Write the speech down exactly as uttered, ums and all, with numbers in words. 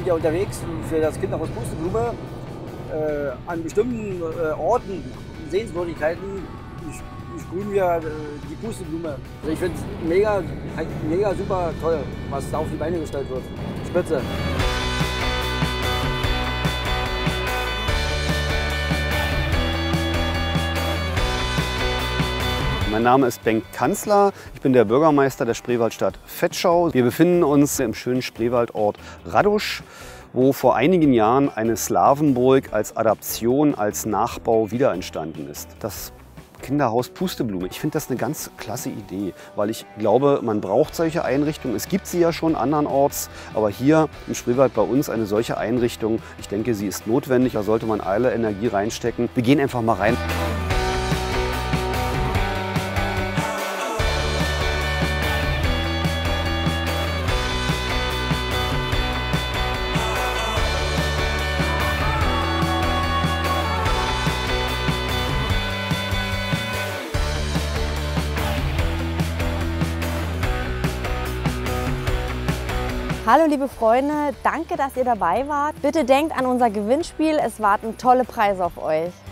ja unterwegs für das Kinderhaus Pusteblume äh, an bestimmten äh, Orten, Sehenswürdigkeiten, sprühen wir äh, die Pusteblume. Also ich finde es mega, mega super toll, was da auf die Beine gestellt wird. Spitze. Mein Name ist Bengt Kanzler, ich bin der Bürgermeister der Spreewaldstadt Vetschau. Wir befinden uns im schönen Spreewaldort Radusch, wo vor einigen Jahren eine Slawenburg als Adaption, als Nachbau wieder entstanden ist. Das Kinderhaus Pusteblume. Ich finde das eine ganz klasse Idee, weil ich glaube, man braucht solche Einrichtungen. Es gibt sie ja schon andernorts, aber hier im Spreewald bei uns eine solche Einrichtung, ich denke, sie ist notwendig, da sollte man alle Energie reinstecken. Wir gehen einfach mal rein. Hallo liebe Freunde, danke, dass ihr dabei wart. Bitte denkt an unser Gewinnspiel, es warten tolle Preise auf euch.